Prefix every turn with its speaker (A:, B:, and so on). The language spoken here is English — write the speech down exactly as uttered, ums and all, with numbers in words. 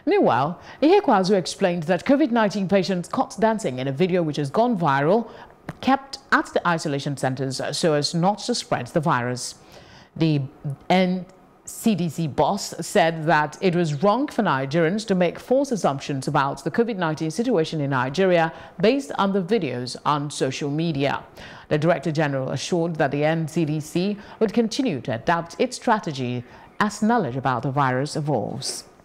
A: Meanwhile, Ihekwazu explained that COVID nineteen patients caught dancing in a video which has gone viral kept at the isolation centers so as not to spread the virus. The N C D C boss said that it was wrong for Nigerians to make false assumptions about the COVID nineteen situation in Nigeria based on the videos on social media. The Director General assured that the N C D C would continue to adapt its strategy as knowledge about the virus evolves.